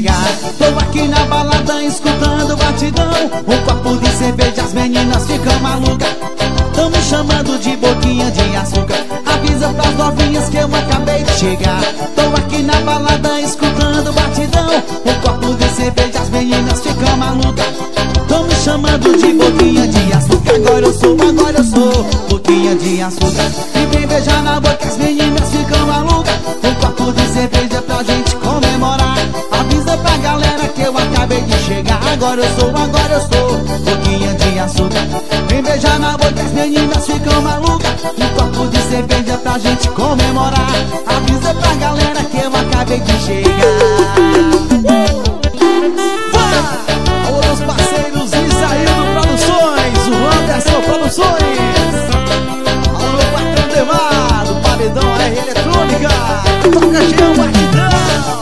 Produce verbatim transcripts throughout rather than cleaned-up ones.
chegar. Tô aqui na balada escutando batidão, um copo de cerveja, as meninas ficam malucas. Tão me chamando de boquinha de açúcar. Avisa pras novinhas que eu acabei de chegar. Tô aqui na balada escutando batidão, um copo de cerveja, as meninas ficam malucas. Tão me chamando de boquinha de açúcar. Agora eu sou, agora eu sou boquinha de açúcar. E vem beijar na boca, as meninas ficam malucas. Um copo de cerveja pra gente comemorar. Avisa pra galera que eu acabei de chegar. Agora eu sou, agora eu sou boquinha de açúcar. Vem beijar na boca, as meninas ficam malucas. Um copo de cerveja pra gente comemorar. Avisa pra galera que eu acabei de chegar. Alô, meus parceiros, Isaíno Produções, o Anderson Produções. Alô, meu patrão Demar, do Paredão R Eletrônica. Toca Jean Batidão.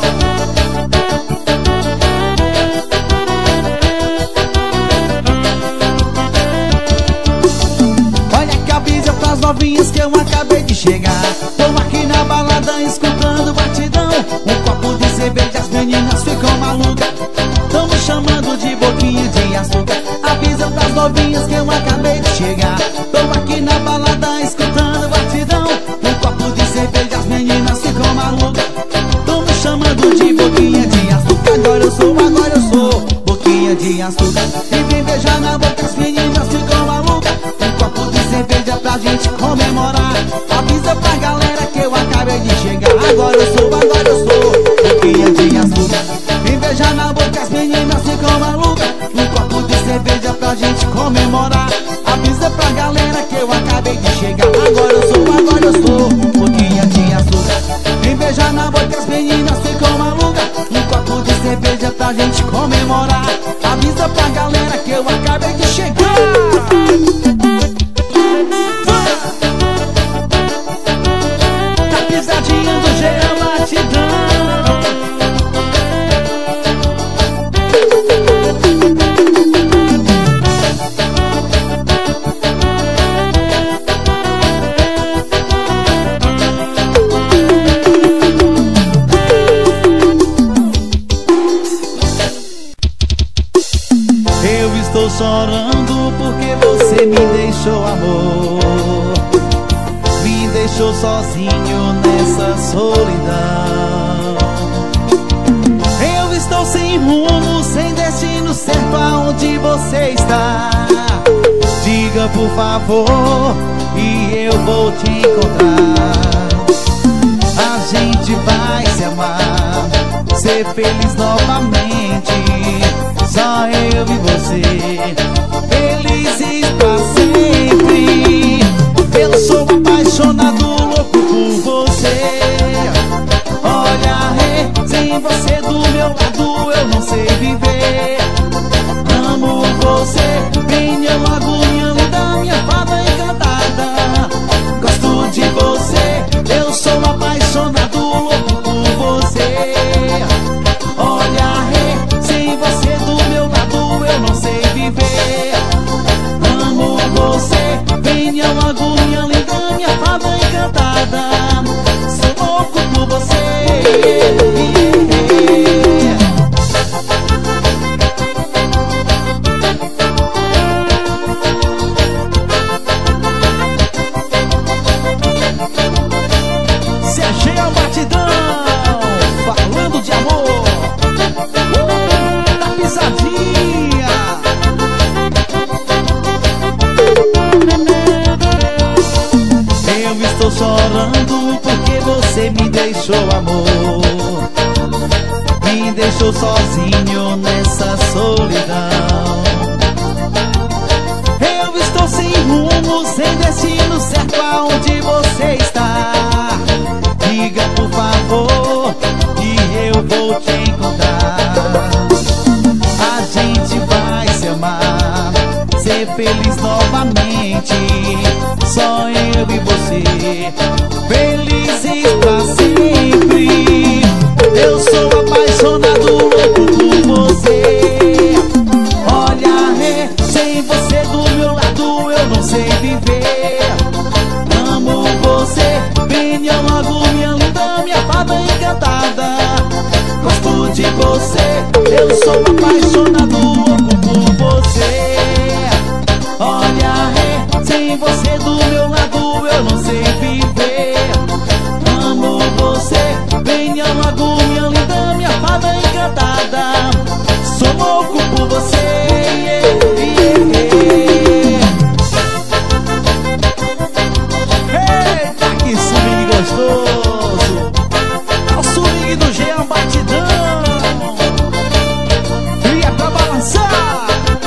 Olha que avisa pras novinhas que eu acabei de chegar. Tô aqui na balada escutando batidão, um copo de cerveja, as meninas ficam malucas. Tão me chamando de boquinha de açúcar. Avisa pras novinhas que eu acabei de chegar. Tô aqui na balada escutando batidão, um copo de cerveja, as meninas ficam malucas. Tão me chamando de boquinha de açúcar. Agora eu sou, agora eu sou boquinha de açúcar. E vem beijar na boca, as meninas ficam malucas. Um copo de cerveja pra gente comemorar. Avisa pra galera que eu acabei de chegar. Agora eu sou, agora eu sou boquinha de açúcar. Vem beijar na boca, as meninas ficam malucas. Um copo de cerveja pra gente comemorar. Avisa pra galera que eu acabei de chegar. Agora eu sou, agora eu sou boquinha de açúcar. Vem beijar na boca, as meninas ficam malucas. Um copo de cerveja pra gente comemorar. Avisa pra galera que eu acabei de chegar. Tá pisadinha do Jean Batidão. Estou chorando porque você me deixou, amor. Me deixou sozinho nessa solidão. Eu estou sem rumo, sem destino certo aonde você está. Diga por favor e eu vou te encontrar. A gente vai se amar, ser feliz novamente. Só eu e você, felizes pra sempre. Eu sou apaixonado, louco por você. Olha, sem você do meu lado eu não sei viver. Amo você, venha logo minha linda, minha fada encantada. Gosto de você, eu sou apaixonado, louco por você. Olha, sem você do meu lado eu não sei viver. Amo você, venha logo minha linda, minha fada encantada. Sou louco por você. Serginho Batidão, falando de amor. Pisadinha. Eu estou chorando porque você me deixou, amor. Me deixou sozinho nessa solidão. Eu estou sem rumo, sem destino certo aonde você está. Diga por favor e eu vou te encontrar. A gente vai se amar, ser feliz novamente. Só eu e você, felizes pra sempre. Eu sou apaixonado, louco por você. Olha, sem você do meu lado eu não sei viver. Amo você, venha logo minha linda, minha fada encantada. Gosto de você, sou apaixonado, louco por você. Olha, é, sem você do meu lado eu não sei viver. Amo você, venha logo minha linda, minha fada encantada. Sou louco por você, yeah, yeah, yeah. Eita, que swing gostoso! É o swing do Jean Batidão. E é pra balançar.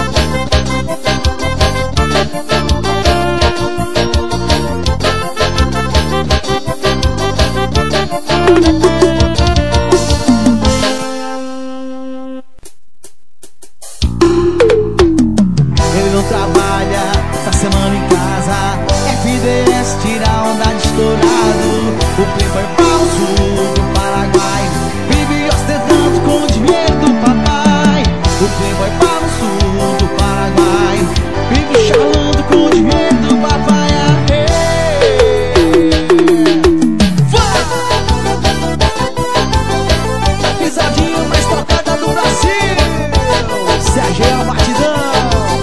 Ele não trabalha, tá semana em casa. F D S tira onda de estourado. O playboy falso do Paraguai vive ostentando com o dinheiro do papai. O playboy falso do Paraguai vive charlando com o dinheiro do papai. Pisadinha mais tocada do Brasil, Sérgio Batidão.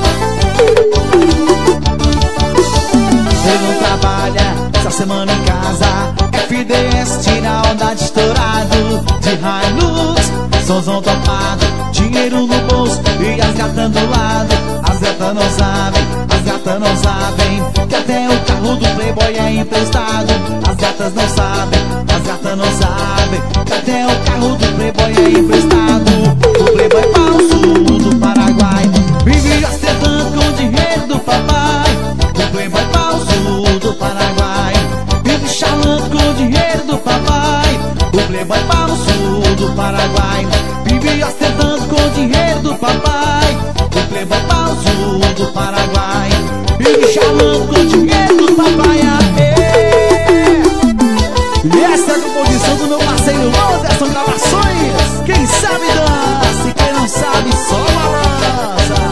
Ele não trabalha, essa semana em casa. F D S tira onda de estourado. De Hilux, somzão topado, dinheiro no bolso e as gatas do lado. As gatas não sabem, as gatas não sabem que até o carro do playboy é emprestado. As gatas não sabem, as gatas não sabem que até o carro do playboy é emprestado. O playboy falso do Paraguai vive ostentando com o dinheiro do papai. O playboy falso do Paraguai vive charlando com o dinheiro do papai. O playboy falso do Paraguai vive ostentando com o dinheiro do papai. O playboy falso do Paraguai vive charlando com o dinheiro do papai. Aê! E essa é a composição do meu parceiro Anderson Gravações. Quem sabe dança e quem não sabe só balança.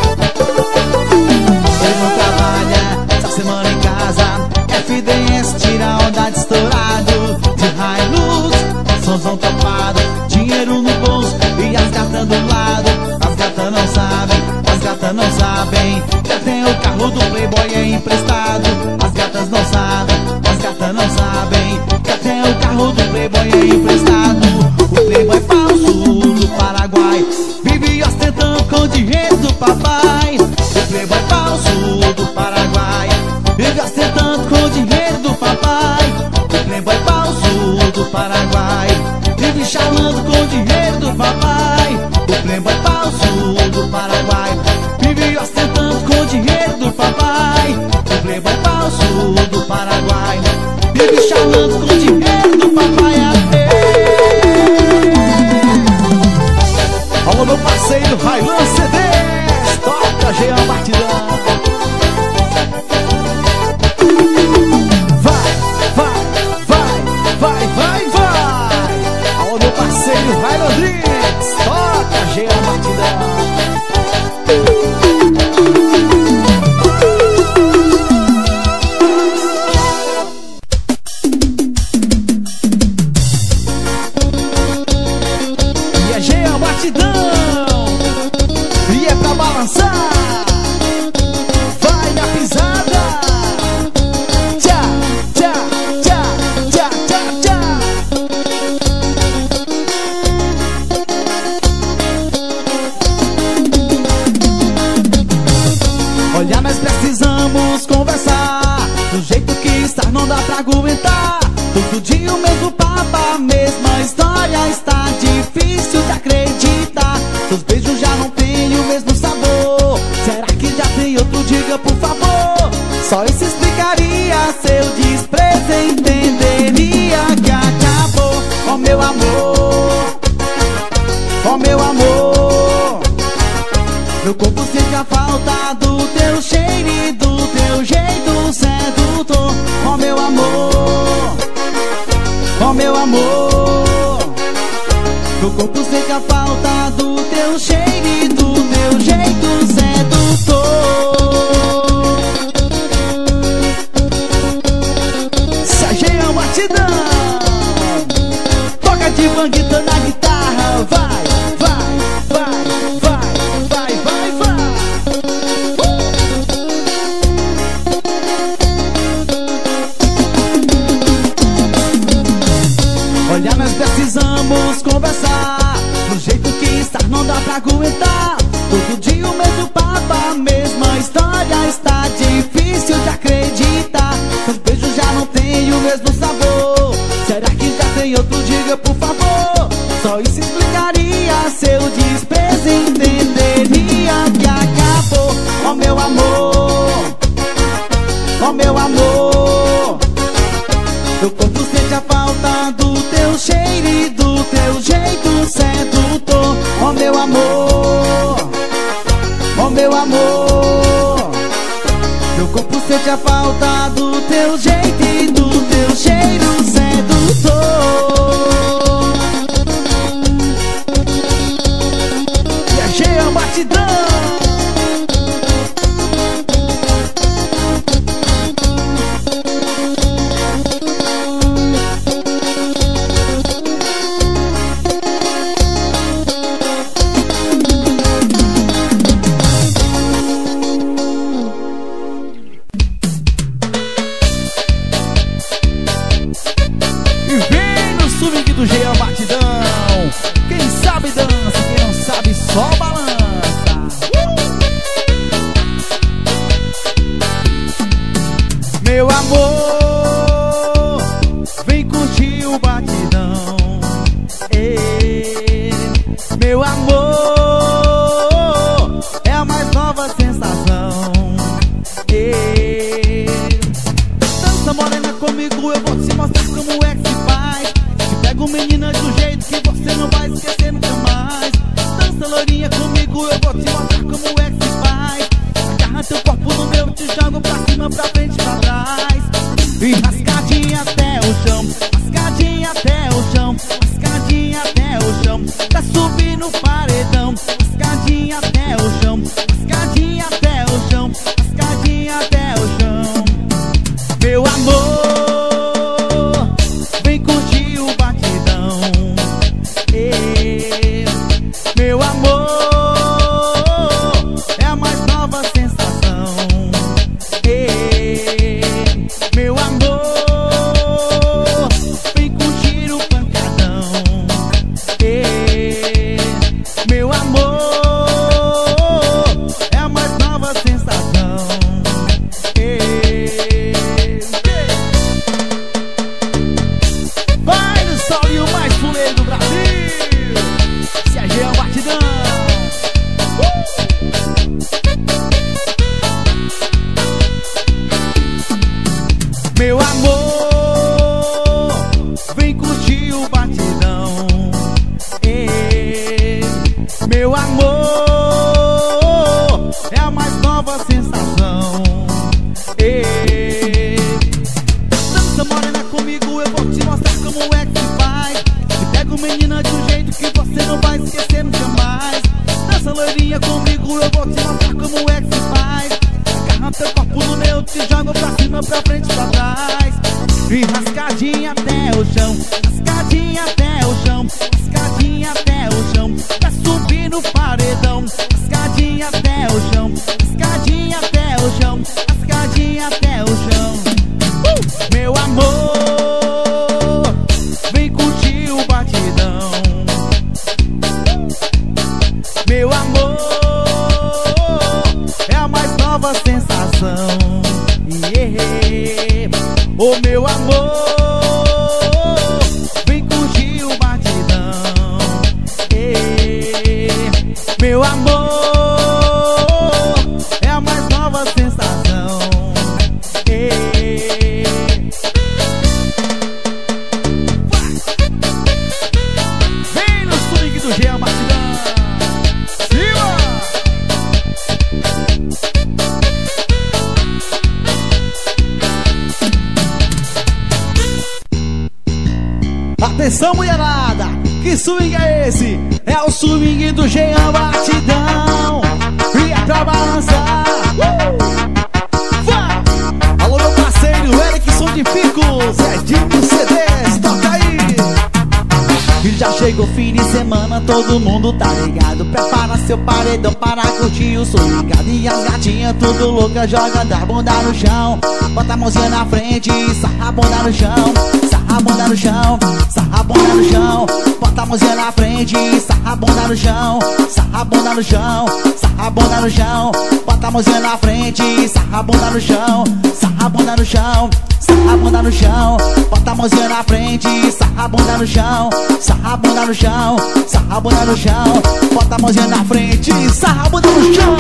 Ele não trabalha, essa semana em casa. F D S tira onda de estourado. De Hilux, somzão topado, dinheiro no bolso e as gatas do lado. As gatas não sabem, as gatas não sabem que até o carro do playboy é emprestado. As gatas não sabem, as gatas não sabem que até o carro do playboy é emprestado. O playboy falso do Paraguai vive ostentando com o dinheiro do papai. O playboy falso do Paraguai vive ostentando com o dinheiro do papai. O playboy falso do Paraguai vive charlando com o dinheiro do papai. O playboy falso do Paraguai vive ostentando com o dinheiro do papai. O playboy falso do Paraguai vive charlando com o dinheiro do papai. Alô, meu parceiro Railan C D, toca Jean Batidão. Vai, vai, vai, vai, vai, vai. Alô, meu parceiro Railan Drix, toca Jean Batidão. E é Jean Batidão. E é pra balançar. Vai na pisada. Tchá, tchá, tchá, tchá, tchá, tchá. Olha, nós precisamos conversar. Do jeito que está não dá pra aguentar. Todo dia o mesmo papo, a mesma história. Está difícil de acreditar. Seus beijos já não têm o mesmo sabor. Será que já tem outro? Diga por favor. Só isso explicaria seu desprezo. Entenderia que acabou. Oh meu amor, oh meu amor, meu corpo sente a falta do teu cheiro e do teu jeito sedutor. Oh meu amor, oh meu amor, meu corpo sente a falta do teu cheiro e do teu jeito sedutor. Sérgio Batidão, toca de banguita na guitarra. Vai, vai, vai. acreditar. Todo dia o mesmo papo, a mesma história. Está difícil de acreditar. Seus beijos já não têm o mesmo sabor. Será que já tem outro? Diga por favor. Só isso explicaria seu desprezo. Entenderia que acabou. Oh meu amor, oh meu amor, meu corpo sente a falta do teu cheiro e do teu jeito sedutor. Oh meu amor, oh meu amor, meu corpo sente a falta do teu jeito e do teu cheiro sedutor. Viajei a batidão. Do Jean Batidão. Quem sabe dança, quem não sabe só balança. uh! Meu amor, vem curtir o batidão. Ei, meu amor, é a mais nova sensação. Ei, dança morena comigo, eu vou te mostrar como é que se faz. Pego menina do jeito que você não vai esquecer nunca mais. Dança loirinha comigo, eu vou te mostrar como é que se faz. Agarra teu corpo no meu, te jogo pra cima, pra frente, pra trás. E rascadinha até o chão, rascadinha até o chão, rascadinha até o chão. Tá subindo o paredão, rascadinha até o chão, rascadinha até o chão, rascadinha até o chão. Meu amor, meu amor, é a mais nova sensação. Ei, meu amor, vem curtir o pancadão. Ei, meu amor, é a mais nova sensação. Ei, vai no solinho mais fuleiro do Brasil. Jean Batidão. uh! Meu amor, vem curtir o batidão. Ei, meu amor, é a mais nova sensação. Ei, dança morena comigo, eu vou te mostrar como é que se faz. Te pego menina de um jeito que você não vai esquecer nunca mais. Dança loirinha comigo, eu vou te mostrar como é que se faz. Agarra teu corpo no meu, te jogo pra cima, pra frente, pra trás. E rascadinha até o chão, rascadinha até o chão, rascadinha até o chão. Tá subindo o paredão, rascadinha até o chão, rascadinha até o chão, rascadinha até o chão. uh! Meu amor, vem curtir o batidão. Meu amor, é a mais nova sensação. Yeah. Oh meu amor, vem curtir o batidão. Yeah. Meu amor, é a mais nova sensação. Yeah. Vem no swing do Jean Batidão. Atenção mulherada, que swing é esse? É o swing do Jean Batidão. E é pra balançar. uh! Vai! Alô meu parceiro, Erickson de Picos, Edinho C Ds, toca aí! E já chegou fim de semana, todo mundo tá ligado. Prepara seu paredão para curtir o som ligado. E as gatinhas tudo louca, joga da bunda no chão. Bota a mãozinha na frente e sarra a bunda no chão. Sarra sarra a bunda no chão, sarra a bunda no chão. Bota a mãozinha na frente, sarra a bunda no chão, sarra a bunda no chão, sarra a bunda no chão. Bota a mãozinha na frente, sarra a bunda no chão, sarra a bunda no chão, sarra a bunda no chão. Bota a mãozinha na frente, sarra a bunda no chão, sarra a bunda no chão, sarra a bunda no chão. Bota a mãozinha na frente, sarra a bunda no chão.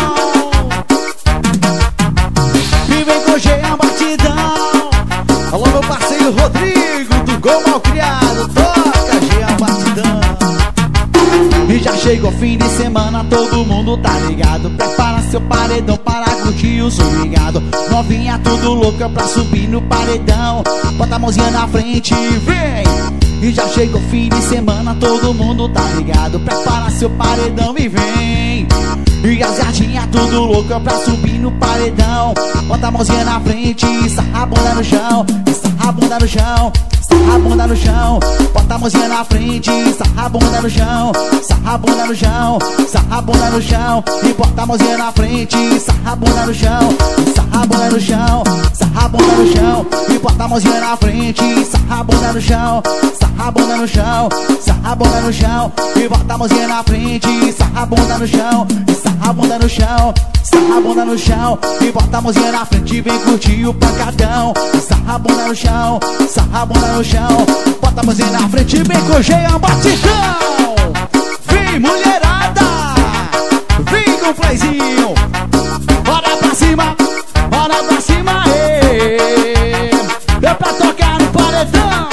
E vem com Jean Batidão. Alô, meu parceiro Rodrigo do Gol Malcriado. Toca Jean Batidão. E já chegou fim de semana, todo mundo tá ligado. Prepara seu paredão para curtir o som ligado. Novinha tudo louca pra subir no paredão. Bota a mãozinha na frente e vem. E já chegou fim de semana, todo mundo tá ligado. Prepara seu paredão e vem. E as gatinhas tudo louca pra subir no paredão. Bota a mãozinha na frente e sarra a bunda no chão, e sarra a bunda no chão, sarra a bunda no chão. Bota a mãozinha na frente e sarra a bunda no chão, sarra a bunda no chão, sarra a bunda no chão. E bota a mãozinha na frente e sarra a bunda no chão, e sarra a bunda no chão, sarra a bunda no chão. E bota a mãozinha na frente e sarra a bunda no chão, sarra a bunda no chão, sarra a bunda no chão. E bota a mãozinha na frente e sarra a bunda no chão, e sarra a bunda no chão, sarra a bunda no chão. E bota a mãozinha na frente e vem curtir o pancadão. Sarra a bunda no chão, sarra a bunda no chão. Bota a mãozinha na frente e vem com Jean Batidão. Vem mulherada, vem com o playzinho. Bora pra cima, bora pra cima, ê. É pra tocar no paredão.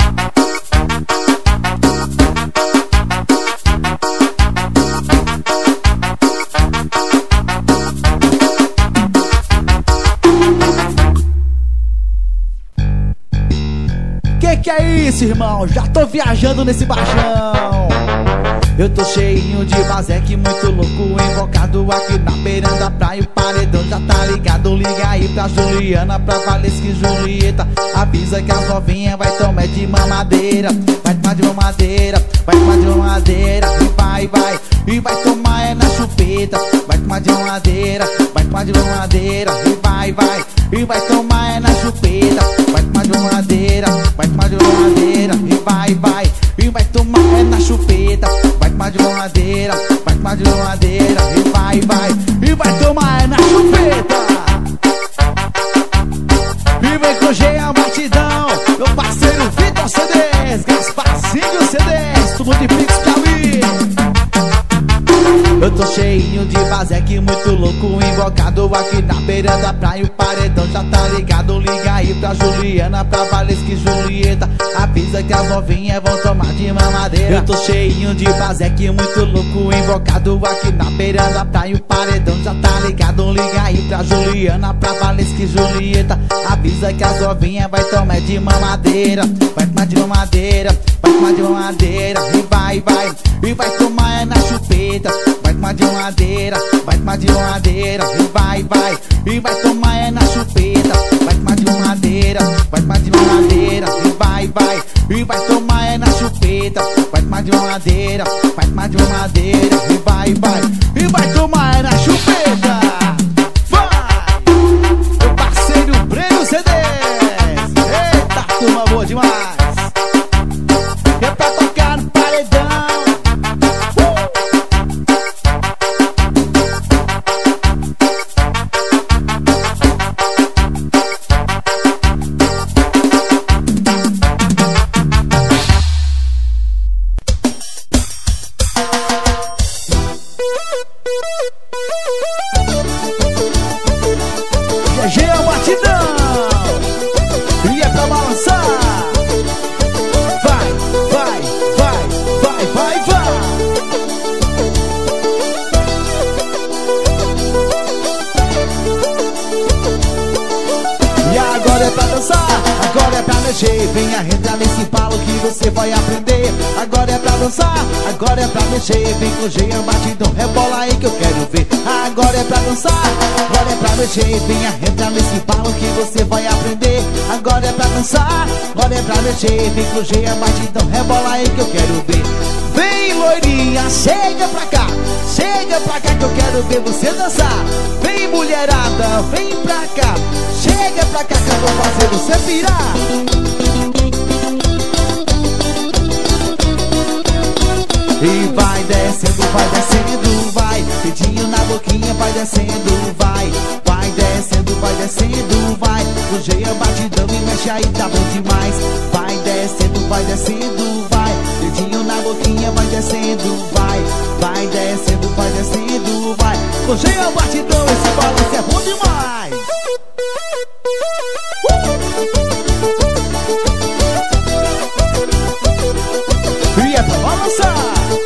Que que é isso, irmão? Já tô viajando nesse baixão. Eu tô cheinho de baseque, muito louco, invocado aqui na beira da praia. O paredão já tá ligado, liga aí pra Juliana, pra Valesca e Julieta. Avisa que as novinhas vai tomar de mamadeira, vai tomar de mamadeira, vai tomar de mamadeira. E vai, vai, e vai tomar é na chupeta. Vai tomar de mamadeira, vai tomar de mamadeira. E vai, vai, e vai tomar é na chupeta. Vai tomar de mamadeira, vai tomar de mamadeira. E vai, vai, e vai tomar é na chupeta. Vai tomar de mamadeira, vai tomar de mamadeira. E vai, vai, e vai tomar é na chupeta. E vem com Jean Batidão, meu parceiro Vitor C Ds, Gasparzinho C Ds, tudo de Pix Cali. Eu tô cheinho de baseque, muito louco, invocado aqui na beira da praia. O paredão já tá ligado, liga aí pra Juliana, pra Valesca e Julieta. Avisa que as novinhas vão tomar de mamadeira. Eu tô cheinho de baseque, muito louco, invocado aqui na beira da praia. O paredão já tá ligado, liga aí pra Juliana, pra Valesca e Julieta. Avisa que as novinhas vai tomar de mamadeira, vai tomar de mamadeira, vai tomar de mamadeira. E vai, vai, e vai tomar é na chupeta. Vai tomar de mamadeira, vai tomar de mamadeira. E vai, vai, e vai tomar é na chupeta. Vai tomar de mamadeira, vai tomar de mamadeira. E vai, vai, e vai tomar é na chupeta. Vai tomar de mamadeira, vai tomar de mamadeira. E vai, vai, e vai tomar é na chupeta. Vai, meu parceiro Breno C Ds. Eita, turma boa demais. É pra tocar no paredão. Jean Batidão, e é pra balançar. Vai, vai, vai, vai, vai, vai. E agora é pra dançar, agora é pra mexer. Venha entrar nesse palo que você vai aprender. Agora é pra dançar, agora é pra mexer. Vem com o Jean Batidão, rebola aí que eu quero ver. Agora é pra dançar, agora é pra mexer. Venha entrar nesse palo que você vai aprender. Agora é pra dançar, agora é pra mexer. Vem com o Jean Batidão, rebola aí que eu quero ver. Vem loirinha, chega pra cá, chega pra cá que eu quero ver você dançar. Vem mulherada, vem pra cá, chega pra cá que eu vou fazer você virar. E vai descendo, vai descendo, vai. Dedinho na boquinha, vai descendo, vai. Vai descendo, vai descendo, vai. O jeito batidão e mexe aí, tá bom demais. Vai descendo, vai descendo, vai. Dedinho na boquinha, vai descendo, vai. Vai descendo, vai descendo, vai. O jeito batidão, esse balanço é bom demais. E é pra balançar.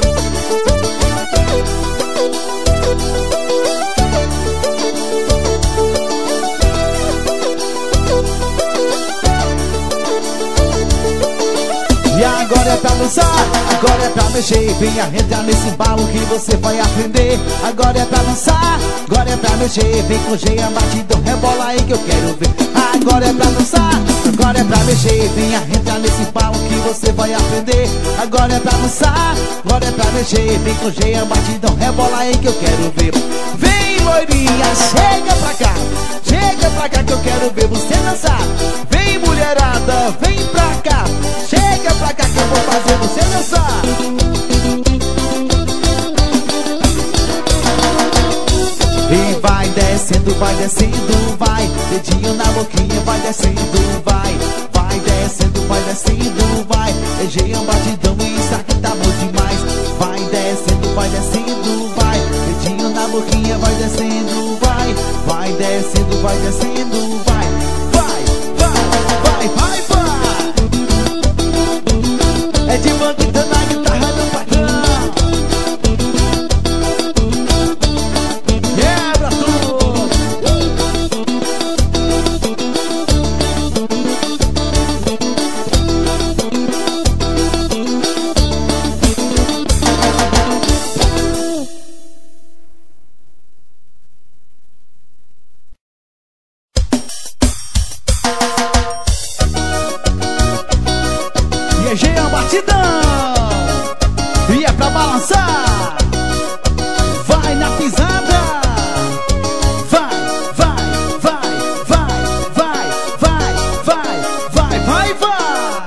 E agora é pra dançar, agora é pra mexer. Venha entrar nesse embalo que você vai aprender. Agora é pra dançar, agora é pra mexer. Vem com jeia, batidão, rebola aí que eu quero ver. Agora é pra dançar, agora é pra mexer. Venha entrar nesse embalo que você vai aprender. Agora é pra dançar, agora é pra mexer. Vem com jeia, batidão, rebola aí que eu quero ver. Vem loirinha, chega pra cá, chega pra cá que eu quero ver você dançar. Vem mulherada, vem pra cá, chega pra cá que eu vou fazer você dançar. E vai descendo, vai descendo, vai. Dedinho na boquinha, vai descendo, vai. Vai descendo, vai descendo, vai. Egeia um batidão e isso aqui tá bom demais. Vai descendo, vai descendo, vai. Dedinho na boquinha, vai descendo, vai. Vai descendo, vai descendo, vai. Vai, vai, vai, vai, vai. É de banquita na guitarra do patrão. Quebra tudo. E é Jean Batidão. E é pra balançar. Vai na pisada. Vai, vai, vai, vai, vai, vai, vai, vai, vai, vai.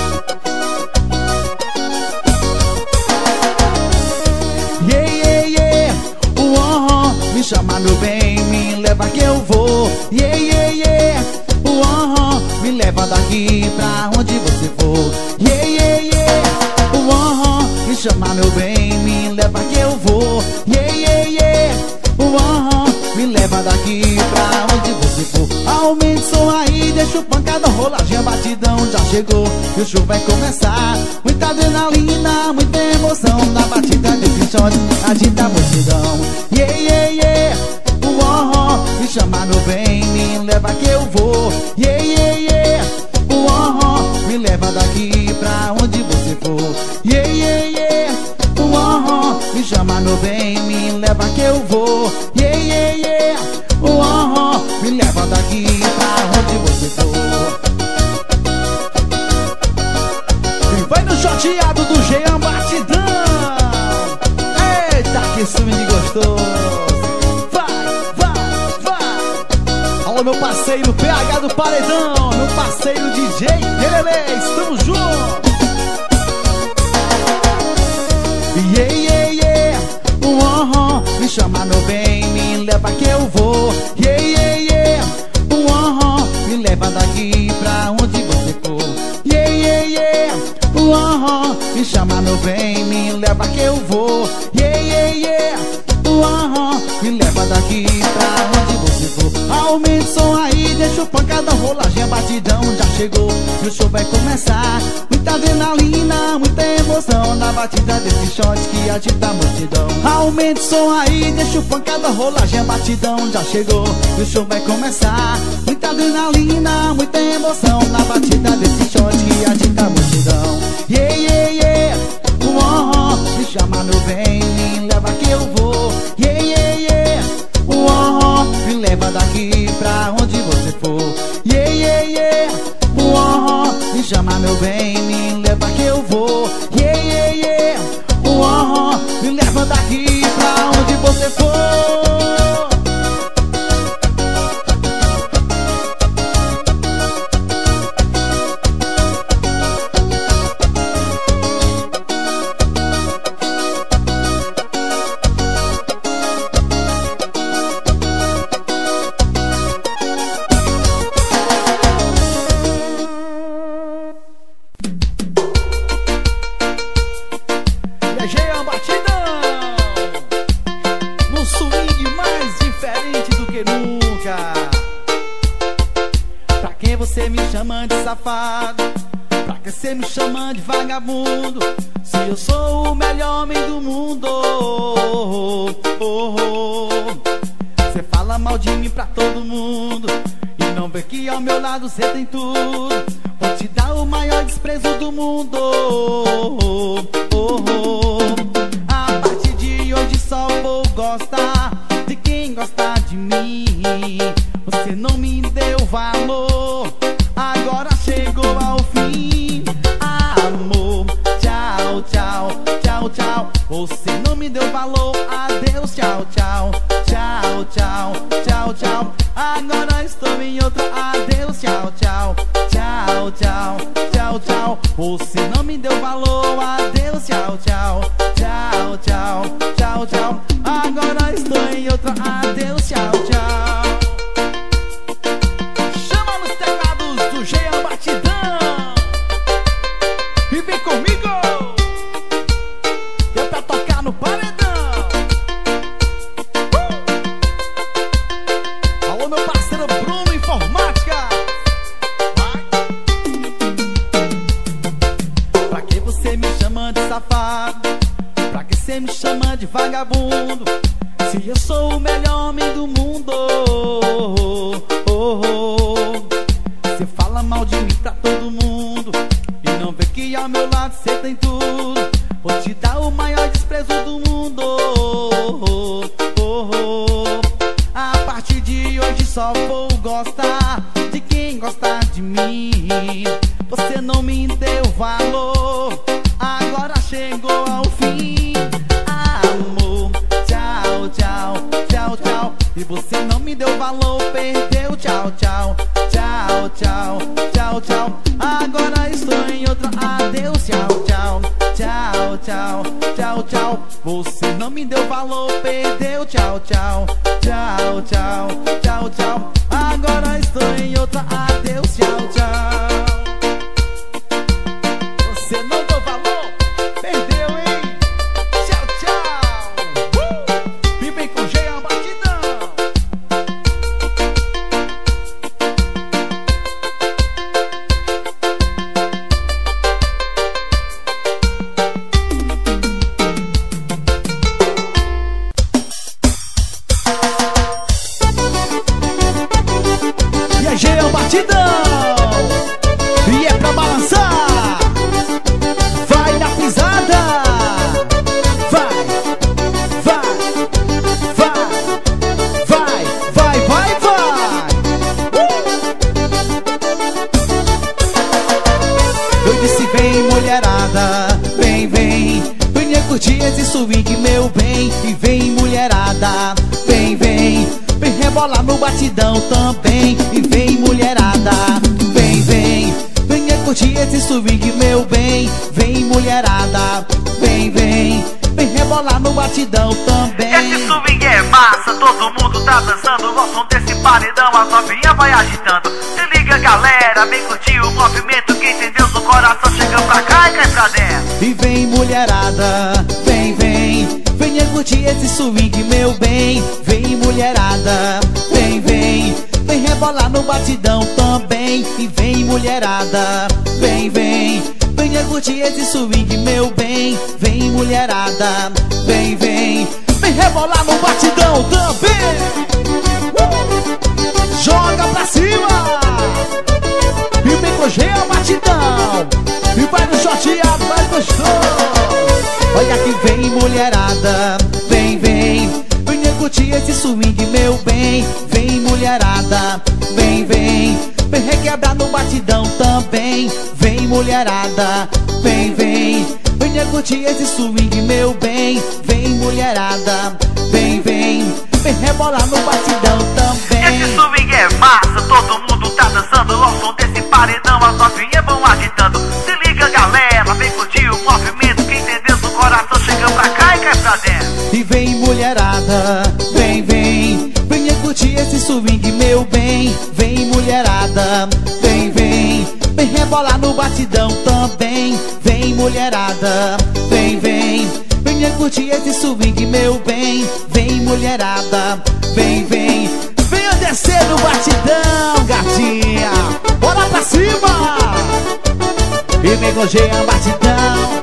Yeah, yeah, yeah. Uh-huh. Me chama meu bem, me leva que eu vou. Yeah, yeah, yeah. Uh-huh. Me leva daqui pra onde você for. Yeah, yeah, yeah. Uh-huh. Me chama meu bem, me leva que eu vou. Yeah, yeah, yeah. Uh-huh. Me leva daqui pra onde você for. Aumente o som aí, deixa o pancada rolar. Já batidão já chegou e o show vai começar. Muita adrenalina, muita emoção. Na batida desse shot, agita a multidão. Yeah, yeah, yeah. Uh-huh. Me chama meu bem, me leva que eu vou. Yeah, yeah, yeah. Uh-huh. Me leva daqui pra onde você for. Yeah, yeah, yeah. Uh-huh. Me chama meu bem, me leva que eu vou. Yeah, yeah, yeah. Uh-huh. Me leva daqui pra onde você for. E vai no shorteado do Jean Batidão. Eita, que swing gostoso. Alô, meu parceiro P H do Paredão, meu parceiro D J Relelê, estamos juntos. Yeah, yeah, yeah. Uh-huh. Me chama meu bem, me leva que eu vou. Yeah, yeah, yeah. Uh-huh. Me leva daqui pra onde você for. Yeah, yeah, yeah. Uh-huh. Me chama meu bem, me leva que eu vou. Yeah, yeah, yeah. Uh-huh. Me leva daqui pra onde você for. Aumente o som aí, deixa o pancada rolar. Já batidão já chegou e o show vai começar. Muita adrenalina, muita emoção. Na batida desse shot que agita a multidão. Aumente o som aí, deixa o pancada rolar. Já batidão já chegou e o show vai começar. Muita adrenalina, muita emoção. Na batida desse shot que agita a multidão. Yeah, yeah, yeah. Uh-huh. Me chama meu bem, me leva que eu vou. Yeah, yeah, yeah. Uh-huh. Me leva daqui pra onde você for. Yeah, yeah, yeah. Uh-huh. Me chama meu bem, me leva que eu vou. Yeah, yeah, yeah. Uh-huh. Me leva daqui pra onde você for. diferente do que nunca. Pra quem você me chama de safado? Pra que você me chama de vagabundo? Se eu sou o melhor homem do mundo. oh, oh, oh. Cê fala mal de mim pra todo mundo e não vê que ao meu lado cê tem tudo. Vou te dar o maior desprezo do mundo. oh, oh, oh. A partir de hoje só vou gostar de quem gosta de mim. Você não me deu valor, agora chegou ao fim. Amor, tchau, tchau, tchau, tchau. Você não me deu valor, adeus, tchau, tchau. Tchau, tchau, tchau, tchau. Agora estou em outra, adeus, tchau, tchau. Tchau, tchau, tchau, tchau. Você não me deu valor, adeus, tchau, tchau. Tchau, tchau, tchau, tchau. Agora estou em outra, adeus, tchau, tchau. Chama nos teclados do Jean Batidão e vem comigo, que é pra tocar no paredão. uh! Alô, meu parceiro Bruno Informática. Vai. Pra que você me chama de safado? Pra que você me chama de vagabundo? Se eu sou o melhor homem do mundo. oh, oh, oh. Cê fala mal de mim pra todo mundo e não vê que ao meu lado cê tem tudo. Vou te dar o maior desprezo do mundo. oh, oh, oh. A partir de hoje só vou gostar de quem gosta de mim. Você não me deu valor, agora chegou ao fim. Amor, tchau, tchau, tchau, tchau. E você não me deu valor, perdeu, tchau, tchau. Tchau, tchau, tchau, tchau. Agora estou em outra, adeus, tchau, tchau. Tchau, tchau, tchau, tchau. Você não me deu valor, perdeu, tchau, tchau. Tchau, tchau, tchau, tchau. Agora estou em outra, adeus, tchau, tchau. Você não deu valor, perdeu, hein? Tchau, tchau. uh! E vem com Jean Batidão. E é Jean Batidão, e é pra balançar. Vai na pisada, vai, vai, vai, vai, vai, vai, vai. uh! Eu disse vem mulherada, vem, vem, venha curtir esse swing meu bem. E vem mulherada, vem, vem, vem rebolar no batidão também. E vem mulherada, vem, vem, venha curtir esse swing meu bem. Vem mulherada, vem, vem, vem rebolar no batidão também. Esse swing é massa, todo mundo tá dançando. O som desse paredão, a novinha vai agitando. Se liga galera, vem curtir o movimento. Quem tem Deus no coração chega pra cá e cai pra dentro. E vem mulherada, vem, vem, venha curtir esse swing meu bem. Vem mulherada, vem, vem, vem rebolar no batidão também. E vem mulherada, vem, vem, venha curtir esse swing meu bem. Vem mulherada, vem, vem, vem rebolar no batidão também. uh! Joga pra cima e vem com Jean Batidão. E vai no shorteado, vai gostoso. Olha que vem mulherada, vem, vem, venha curtir esse swing meu bem. Vem mulherada, vem, vem, vem requebrar no batidão também. Vem mulherada, vem, vem, venha curtir esse swing meu bem. Vem mulherada, vem, vem, vem rebolar no batidão também. Esse swing é massa, todo mundo tá dançando. Ao som desse paredão, as novinhas vão agitando. Se liga galera, vem curtir o movimento. Quem tem Deus no coração chega pra cá e cai pra dentro. E vem mulherada, vem, vem, venha curtir esse swing meu bem. Vem mulherada, vem, vem, vem rebolar no batidão também. Vem mulherada, vem, vem, venha curtir esse swing meu bem. Vem mulherada, Vem, vem, venha descer no batidão, gatinha. Bora pra cima e vem com Jean Batidão.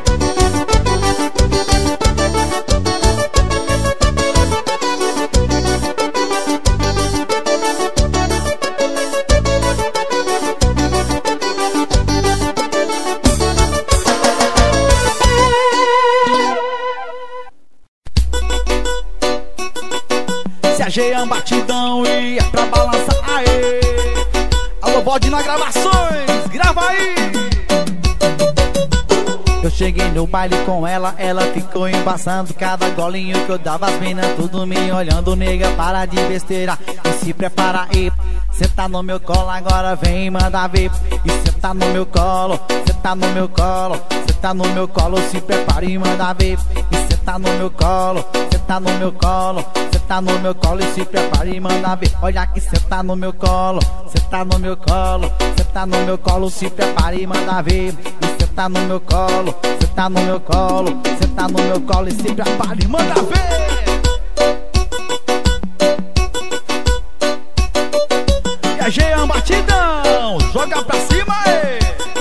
Se a Jean Batidão ia pra balançar, aê. Alô, Bode na gravações, grava aí. Eu cheguei no baile com ela, ela ficou embaçando. Cada golinho que eu dava, as minas tudo me olhando. Nega, para de besteira e se prepara aí. Cê tá no meu colo, agora vem mandar ver. E cê tá no meu colo, cê tá no meu colo, cê tá no meu colo, se prepara e manda ver. E cê tá no meu colo, cê tá no meu colo, cê tá no meu colo e se prepara e manda ver. Olha que cê tá no meu colo, cê tá no meu colo, cê tá no meu colo, se prepara e manda ver. E cê tá no meu colo, cê tá no meu colo, cê tá no meu colo e se prepara e manda ver. E a Jean Batidão, joga pra cima aí.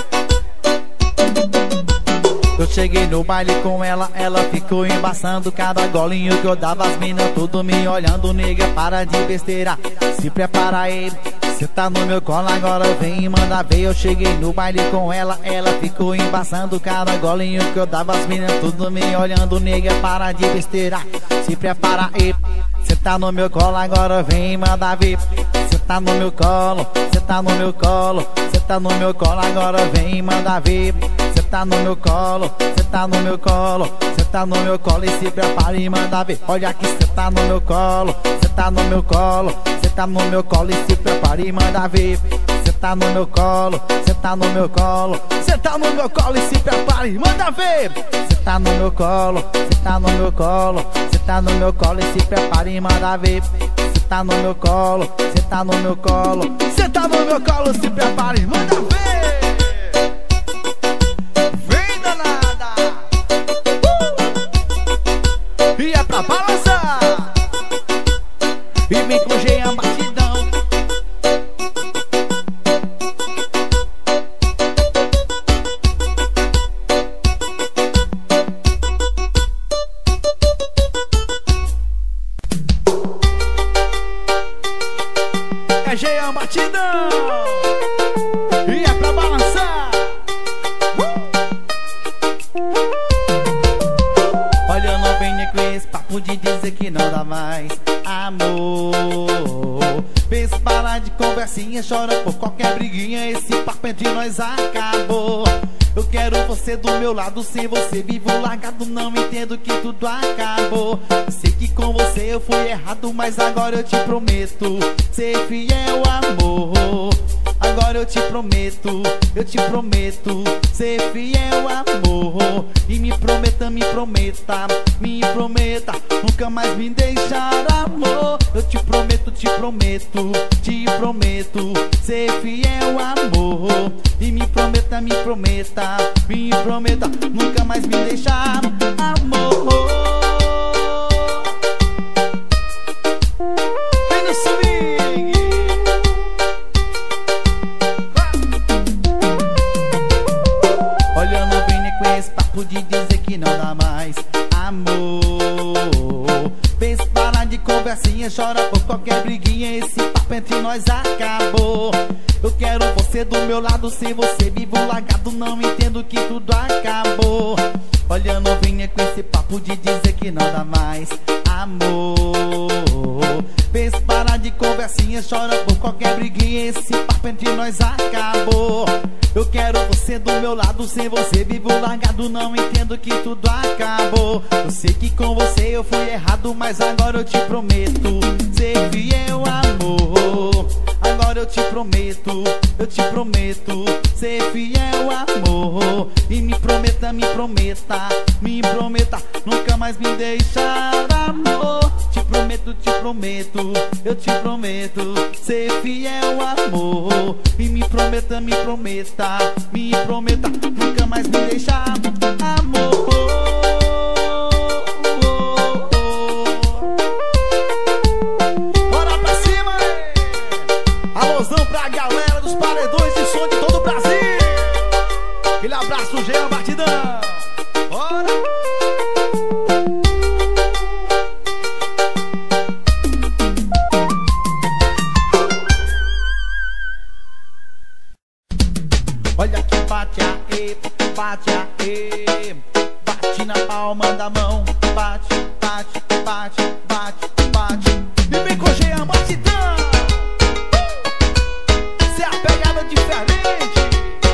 Eu cheguei no baile com ela, ela ficou embaçando. Cada golinho que eu dava, as minas tudo me olhando. Nega, para de besteira, se prepara aí. Cê tá no meu colo, agora vem e manda ver. Eu cheguei no baile com ela, ela ficou embaçando. Cada golinho que eu dava, as minas tudo me olhando. Nega, para de besteira, se prepara aí. Cê tá no meu colo, agora vem e manda ver. Cê tá no meu colo, cê tá no meu colo, cê tá no meu colo, agora vem e manda ver. Cê tá no meu colo, cê tá no meu colo, cê tá no meu colo e se prepara e manda ver. Olha que cê tá no meu colo, cê tá no meu colo, cê tá no meu colo e se prepara e manda ver. Cê tá no meu colo, cê tá no meu colo, cê tá no meu colo e se prepara e manda ver. Cê tá no meu colo, cê tá no meu colo, cê tá no meu colo e se prepara e manda ver. Cê tá no meu colo, cê tá no meu colo, cê tá no meu colo, se prepara e manda ver. Vem danada, uh! E é pra balançar. E vem com Jean Batidão. É Jean Batidão e é pra balançar. uh! Olha, eu não venho com esse papo de dizer que não dá mais amor. Pensa parar de conversinha, chora por qualquer briguinha. Esse papo entre nós acabou. Eu quero você do meu lado, sem você vivo largado. Não entendo que tudo acabou. Eu sei que com você eu fui errado, mas agora eu te prometo ser fiel, amor. Agora eu te prometo, eu te prometo ser fiel, amor. E me prometa, me prometa, me prometa nunca mais me deixar, amor. Eu te prometo, te prometo, te prometo ser fiel, amor. E me prometa, me prometa, me prometa nunca mais me deixar, amor. Vem no swing. Olha, eu não venho com esse papo de dizer que não dá mais amor. Pensa parar de conversinha, chora por qualquer briguinha. Esse papo entre nós acabou. Eu quero você do meu lado, sem você vivo largado. Não entendo que tudo acabou. Olha, eu não venha com esse papo de dizer que não dá mais amor. Pensa parar de conversinha, chora por qualquer briguinha. Esse papo entre nós acabou. Eu quero você do meu lado, sem você vivo largado. Não entendo que tudo acabou. Eu sei que com você eu fui errado, mas agora eu te prometo ser fiel, amor. Agora eu te prometo, eu te prometo ser fiel, amor. E me prometa, me prometa, me prometa nunca mais me deixar, amor. Te prometo, te prometo, eu te prometo ser fiel, amor. E me prometa, me prometa, me prometa nunca mais me deixar, amor. palma da mão. Bate, bate, bate, bate, bate. E vem com o Jean Batidão. Cê é a pegada diferente.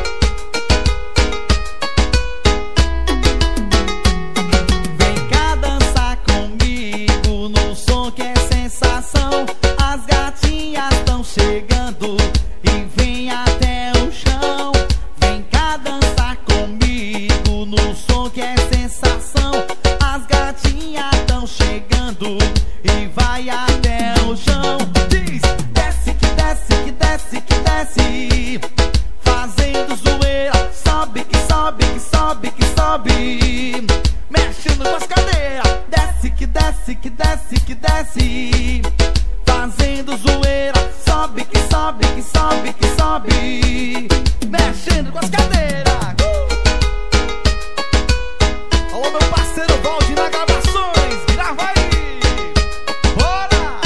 Vem cá dançar comigo no som que é sensação. As gatinhas estão chegando e vem até o chão. Vem cá dançar comigo no som que é sensação. As gatinhas estão chegando e vai até o chão. Diz, desce que desce, que desce, que desce, fazendo zoeira. Sobe que sobe, que sobe, que sobe, mexendo com as cadeiras. Desce que desce, que desce, que desce, fazendo zoeira. Sobe que sobe, que sobe, que sobe, mexendo com as cadeiras. uh! Alô, meu parceiro Valdir na gravações, grava aí. Bora!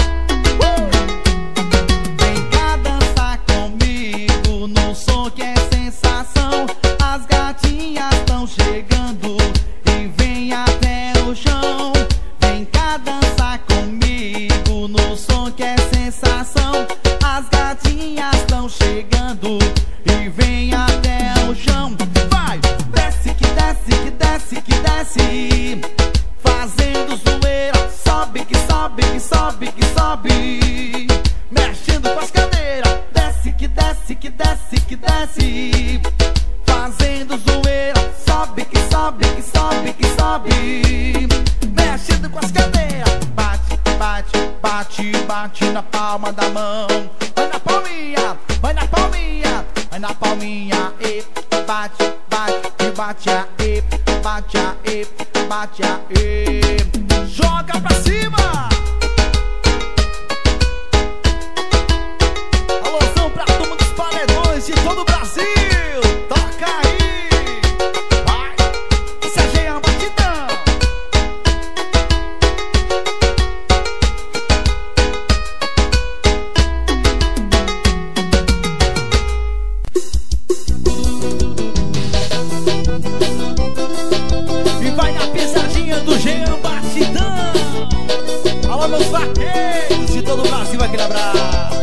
uh! Vem cá dançar comigo no som que é sensação. As gatinhas estão chegando e vem até o chão. Vem cá dançar comigo no som que é sensação. As gatinhas estão chegando e vem até o chão. Vai, desce que desce, que desce, que desce, fazendo zoeira. Sobe que sobe, que sobe, que sobe, mexendo com as cadeiras. Desce que desce, que desce, que desce, fazendo zoeira. Sobe que sobe, que sobe, que sobe, mexendo com as cadeiras. Bate, bate, bate, bate na palma da mão. Vai na palminha, vai na palminha, vai na palminha. E bate, bate, e bate aí, bate aí, bate aí. Joga pra cima. Alôzão pra turma dos paredões de todo o Brasil. Toca aí. Vai, esse é Jean Batidão. E vai na pisadinha do Jean Batidão. Alô, meus vaqueiros de todo o Brasil, aquele abraço.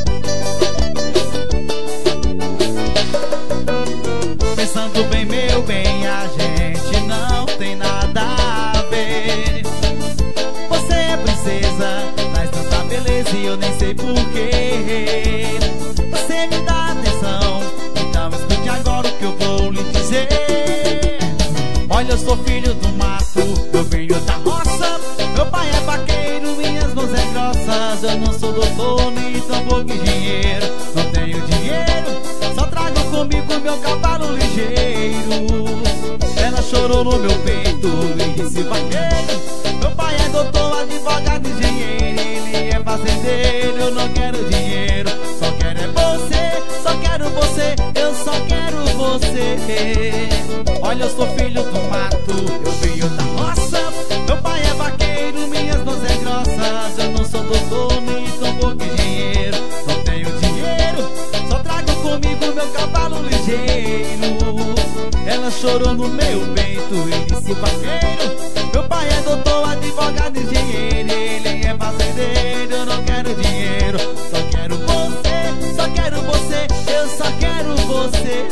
Pensando bem, meu bem, a gente não tem nada a ver. Você é princesa, traz tanta beleza e eu nem sei porquê. Você me dá atenção, então escute agora o que eu vou lhe dizer. Olha, eu sou filho do mato, eu venho da roça. Meu pai é vaqueiro, minhas mãos é grossas. Eu não sou doutor, nem tampouco engenheiro. Não tenho dinheiro, só trago comigo meu cavalo ligeiro. Ela chorou no meu peito e disse: vaqueiro, meu pai é doutor, advogado, engenheiro. Ele é fazendeiro, eu não quero dinheiro. Só quero é você, só quero você, eu só quero você. Olha, eu sou filho do mato, eu venho da roça. Meu pai é vaqueiro, minhas mãos é grossas. Eu não sou doutor, nem tampouco engenheiro. Não tenho dinheiro, só trago comigo meu cavalo ligeiro. Ela chorou no meu peito e disse: vaqueiro, meu pai é doutor, advogado, engenheiro. Ele é fazendeiro, eu não quero dinheiro. Só quero você, só quero você, eu só quero você.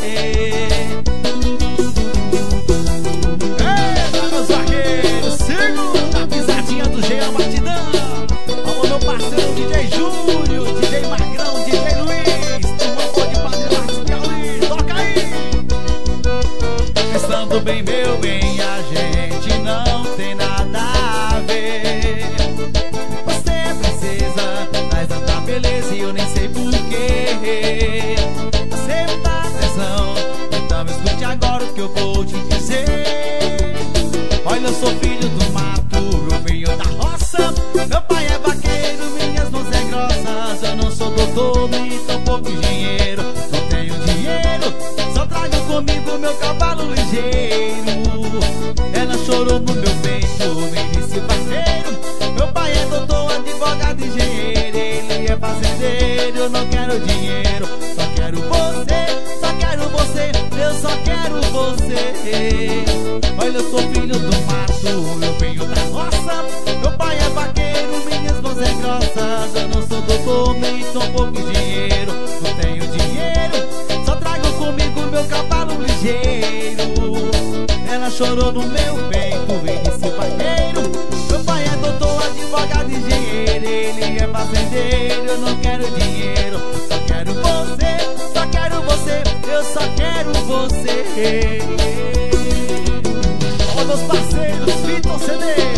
Eita, meus vaqueiros, sigo na pisadinha do Jean Batidão. Alô, meu parceiro D J Júnior, D J Magrão, D J Luiz, turma boa de Padre Marcos Piauí, toca aí. Pensando bem, meu bem, a gente não tem nada a ver. Você é princesa, traz tanta beleza e eu nem sei porquê. Você me dá atenção, então escute agora o que eu vou te dizer. Olha, eu sou filho do mato, eu venho da roça. Meu pai é vaqueiro, minhas mãos é grossas. Eu não sou doutor, nem tampouco engenheiro. Não tenho dinheiro, só trago comigo meu cavalo ligeiro. Ela chorou no meu peito, me disse: vaqueiro, meu pai é doutor, advogado, engenheiro. Ele é fazendeiro, eu não quero dinheiro. Só quero você, só quero você, eu só quero você. Olha, eu sou filho do mato, eu venho da roça. Meu pai é vaqueiro, minhas mãos é grossas. Eu não sou doutor, nem sou pouco engenheiro. Não tenho dinheiro, só trago comigo meu cavalo ligeiro. Ela chorou no meu peito e disse: vaqueiro, meu pai é doutor, advogado, engenheiro. Ele é fazendeiro, eu não quero dinheiro. Só quero você, só quero você, eu só quero você. Olha meus parceiros, Vitor C D.